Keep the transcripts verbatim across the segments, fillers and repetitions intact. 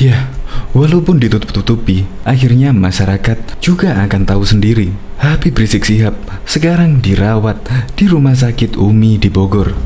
Ya, walaupun ditutup-tutupi, akhirnya masyarakat juga akan tahu sendiri. Habib Rizik Syihab sekarang dirawat di Rumah Sakit Umi di Bogor.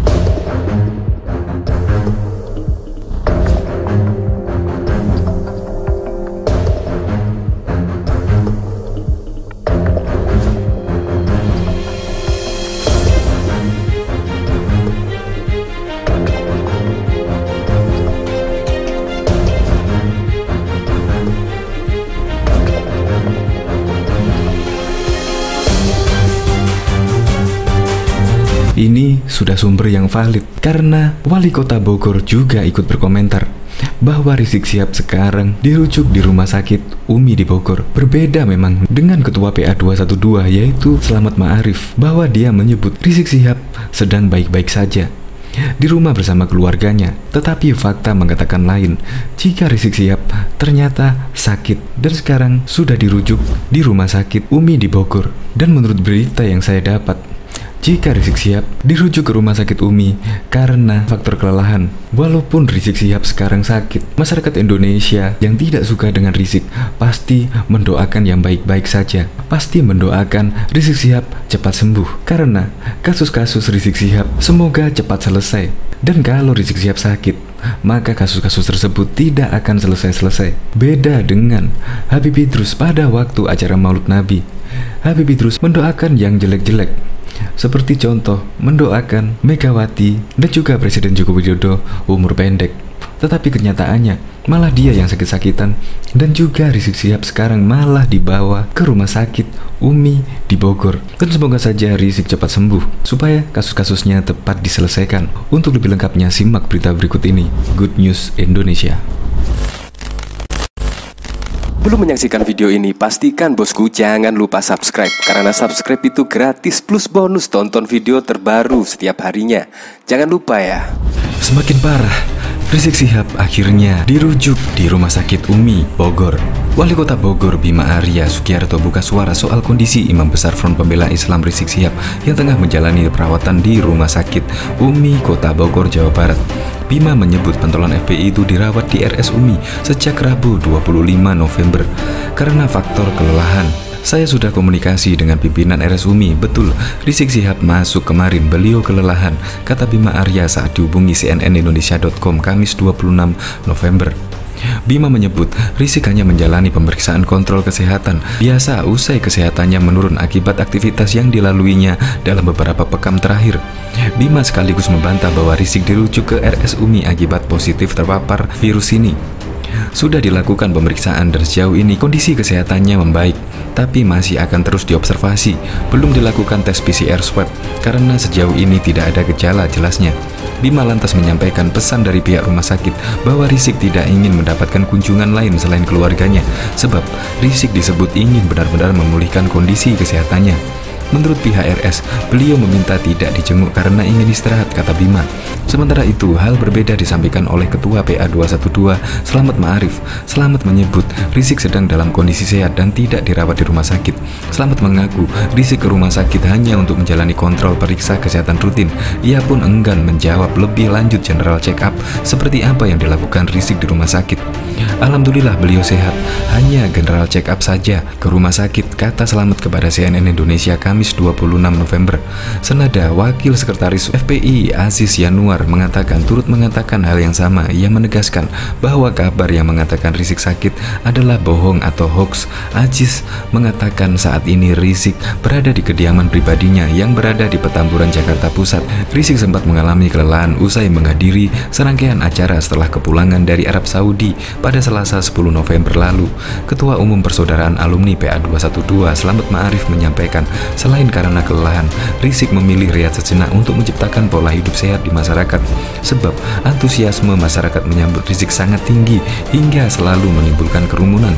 Ini sudah sumber yang valid karena Wali Kota Bogor juga ikut berkomentar bahwa Rizik Syihab sekarang dirujuk di Rumah Sakit Umi di Bogor. Berbeda memang dengan Ketua P A dua satu dua yaitu Slamet Ma'arif, bahwa dia menyebut Rizik Syihab sedang baik-baik saja di rumah bersama keluarganya. Tetapi fakta mengatakan lain, jika Rizik Syihab ternyata sakit dan sekarang sudah dirujuk di Rumah Sakit Umi di Bogor. Dan menurut berita yang saya dapat, jika Rizik Syihab dirujuk ke Rumah Sakit Umi karena faktor kelelahan. Walaupun Rizik Syihab sekarang sakit, masyarakat Indonesia yang tidak suka dengan Rizik pasti mendoakan yang baik-baik saja. Pasti mendoakan Rizik Syihab cepat sembuh, karena kasus-kasus Rizik Syihab semoga cepat selesai. Dan kalau Rizik Syihab sakit, maka kasus-kasus tersebut tidak akan selesai-selesai. Beda dengan Habib Idrus pada waktu acara Maulid Nabi. Habib Idrus mendoakan yang jelek-jelek, seperti contoh mendoakan Megawati dan juga Presiden Joko Widodo umur pendek. Tetapi kenyataannya malah dia yang sakit-sakitan, dan juga Rizik Syihab sekarang malah dibawa ke Rumah Sakit Umi di Bogor. Dan semoga saja Rizik cepat sembuh supaya kasus-kasusnya tepat diselesaikan. Untuk lebih lengkapnya simak berita berikut ini. Good News Indonesia. Belum menyaksikan video ini, pastikan bosku jangan lupa subscribe, karena subscribe itu gratis plus bonus tonton video terbaru setiap harinya. Jangan lupa ya. Semakin parah, Rizik Syihab akhirnya dirujuk di Rumah Sakit Umi Bogor. Wali Kota Bogor Bima Arya Sugiarto buka suara soal kondisi Imam Besar Front Pembela Islam Rizik Syihab yang tengah menjalani perawatan di Rumah Sakit Umi Kota Bogor, Jawa Barat. Bima menyebut pentolan F P I itu dirawat di R S Umi sejak Rabu dua puluh lima November karena faktor kelelahan. Saya sudah komunikasi dengan pimpinan R S Umi. Betul, Rizik Syihab masuk kemarin, beliau kelelahan, kata Bima Arya saat dihubungi C N N Indonesia titik com Kamis dua puluh enam November. Bima menyebut Rizik hanya menjalani pemeriksaan kontrol kesehatan biasa usai kesehatannya menurun akibat aktivitas yang dilaluinya dalam beberapa pekan terakhir. Bima sekaligus membantah bahwa Rizik dirujuk ke R S Umi akibat positif terpapar virus ini. Sudah dilakukan pemeriksaan dan sejauh ini kondisi kesehatannya membaik, tapi masih akan terus diobservasi. Belum dilakukan tes P C R swab karena sejauh ini tidak ada gejala, jelasnya. Bima lantas menyampaikan pesan dari pihak rumah sakit bahwa Rizik tidak ingin mendapatkan kunjungan lain selain keluarganya, sebab Rizik disebut ingin benar-benar memulihkan kondisi kesehatannya. Menurut pihak R S, beliau meminta tidak dijenguk karena ingin istirahat, kata Bima. Sementara itu, hal berbeda disampaikan oleh Ketua P A dua satu dua, Slamet Ma'arif. Slamet menyebut Rizik sedang dalam kondisi sehat dan tidak dirawat di rumah sakit. Slamet mengaku Rizik ke rumah sakit hanya untuk menjalani kontrol periksa kesehatan rutin. Ia pun enggan menjawab lebih lanjut general check up seperti apa yang dilakukan Rizik di rumah sakit. Alhamdulillah beliau sehat, hanya general check up saja ke rumah sakit, kata Slamet kepada C N N Indonesia Kamis dua puluh enam November. Senada Wakil Sekretaris F P I Aziz Yanuar mengatakan turut mengatakan hal yang sama. Ia menegaskan bahwa kabar yang mengatakan Rizik sakit adalah bohong atau hoax. Aziz mengatakan saat ini Rizik berada di kediaman pribadinya yang berada di Petamburan, Jakarta Pusat. Rizik sempat mengalami kelelahan usai menghadiri serangkaian acara setelah kepulangan dari Arab Saudi pada Selasa sepuluh November lalu. Ketua Umum Persaudaraan Alumni P A dua satu dua Slamet Ma'arif menyampaikan selain karena kelelahan, Rizik memilih rehat sejenak untuk menciptakan pola hidup sehat di masyarakat, sebab antusiasme masyarakat menyambut Rizik sangat tinggi hingga selalu menimbulkan kerumunan.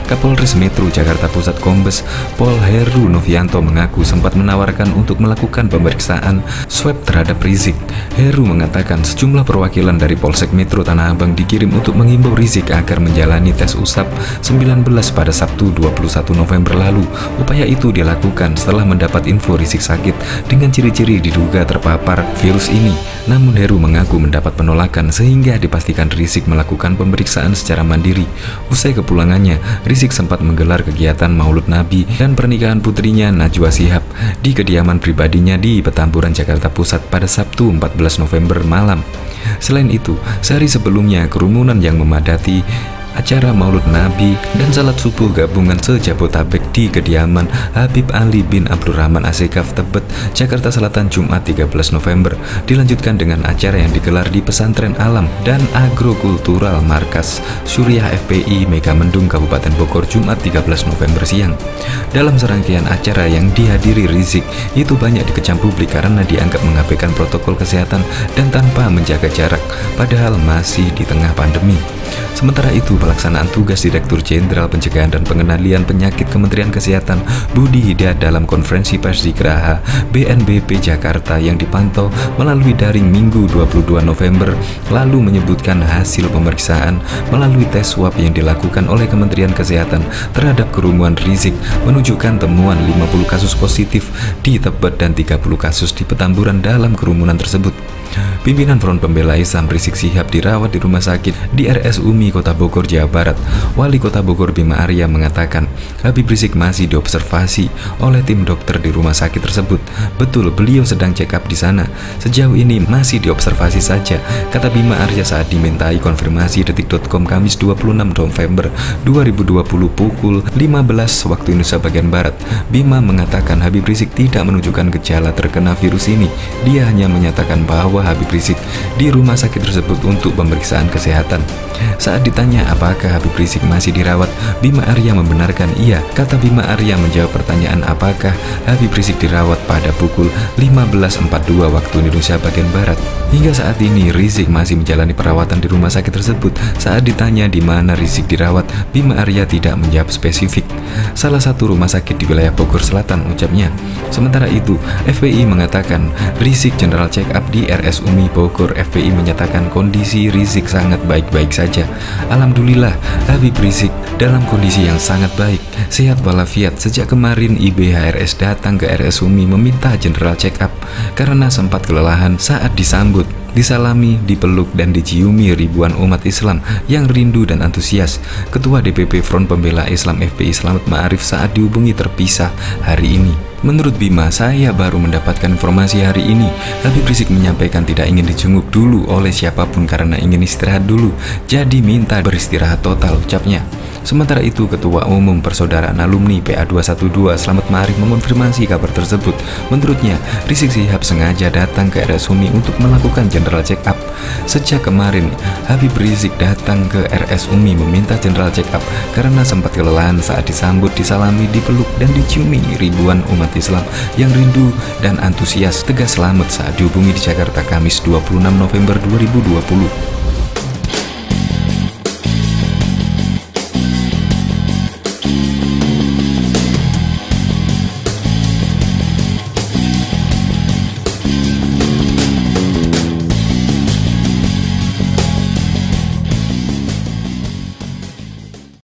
Kapolres Metro Jakarta Pusat Kombes Pol Heru Novianto mengaku sempat menawarkan untuk melakukan pemeriksaan swab terhadap Rizik. Heru mengatakan sejumlah perwakilan dari Polsek Metro Tanah Abang dikirim untuk mengimbau Rizik agar menjalani tes usap sembilan belas pada Sabtu dua puluh satu November lalu. Upaya itu dilakukan setelah mendapat info Rizik sakit dengan ciri-ciri diduga terpapar virus ini. Namun Heru mengaku mendapat penolakan sehingga dipastikan Rizik melakukan pemeriksaan secara mandiri. Usai kepulangannya, Rizik sempat menggelar kegiatan Maulud Nabi dan pernikahan putrinya Najwa Shihab di kediaman pribadinya di Petamburan, Jakarta Pusat pada Sabtu empat belas November malam. Selain itu, sehari sebelumnya kerumunan yang memadati acara Maulud Nabi dan salat subuh gabungan se-Jabotabek di kediaman Habib Ali bin Abdurrahman Assekaf Tebet, Jakarta Selatan Jumat tiga belas November dilanjutkan dengan acara yang digelar di Pesantren Alam dan Agrokultural Markas Suriah F P I Megamendung Kabupaten Bogor Jumat tiga belas November siang. Dalam serangkaian acara yang dihadiri Rizik, itu banyak dikecam publik karena dianggap mengabaikan protokol kesehatan dan tanpa menjaga jarak, padahal masih di tengah pandemi. Sementara itu, pelaksanaan tugas Direktur Jenderal Pencegahan dan Pengendalian Penyakit Kementerian Kesehatan Budi Hidayat dalam konferensi pers di Geraha B N B P Jakarta yang dipantau melalui daring Minggu dua puluh dua November lalu menyebutkan hasil pemeriksaan melalui tes swab yang dilakukan oleh Kementerian Kesehatan terhadap kerumunan Rizik menunjukkan temuan lima puluh kasus positif di Tebet dan tiga puluh kasus di Petamburan dalam kerumunan tersebut. Pimpinan Front Pembela Islam Rizik Shihab dirawat di rumah sakit di R S U M I Kota Bogor, Jawa Barat. Wali Kota Bogor Bima Arya mengatakan Habib Rizik masih diobservasi oleh tim dokter di rumah sakit tersebut. Betul, beliau sedang check up di sana. Sejauh ini masih diobservasi saja, kata Bima Arya saat dimintai konfirmasi detik titik com Kamis dua puluh enam November dua ribu dua puluh pukul lima belas waktu Indonesia bagian Barat. Bima mengatakan Habib Rizik tidak menunjukkan gejala terkena virus ini. Dia hanya menyatakan bahwa Habib Rizik di rumah sakit tersebut untuk pemeriksaan kesehatan. Saat ditanya apakah Habib Rizik masih dirawat, Bima Arya membenarkan iya. Kata Bima Arya menjawab pertanyaan apakah Habib Rizik dirawat pada pukul lima belas empat puluh dua waktu Indonesia bagian Barat. Hingga saat ini Rizik masih menjalani perawatan di rumah sakit tersebut. Saat ditanya di mana Rizik dirawat, Bima Arya tidak menjawab spesifik. Salah satu rumah sakit di wilayah Bogor Selatan, ucapnya. Sementara itu, F P I mengatakan Rizik general check up di R S U M I Bogor. F P I menyatakan kondisi Rizik sangat baik-baik saja. Alhamdulillah, Habib Rizik dalam kondisi yang sangat baik, sehat walafiat. Sejak kemarin I B H R S datang ke R S U M I meminta general check up karena sempat kelelahan saat disambut, disalami, dipeluk, dan diciumi ribuan umat Islam yang rindu dan antusias. Ketua D P P Front Pembela Islam F P I Slamet Ma'arif saat dihubungi terpisah hari ini. Menurut Bima, saya baru mendapatkan informasi hari ini. Habib Rizik menyampaikan tidak ingin dijenguk dulu oleh siapapun karena ingin istirahat dulu. Jadi minta beristirahat total, ucapnya. Sementara itu, Ketua Umum Persaudaraan Alumni P A dua satu dua Slamet Ma'arif mengonfirmasi kabar tersebut. Menurutnya, Rizik Shihab sengaja datang ke R S U M I untuk melakukan general check up. Sejak kemarin, Habib Rizik datang ke R S U M I meminta general check up karena sempat kelelahan saat disambut, disalami, dipeluk, dan diciumi ribuan umat Islam yang rindu dan antusias, tegas Slamet saat dihubungi di Jakarta Kamis dua puluh enam November dua ribu dua puluh.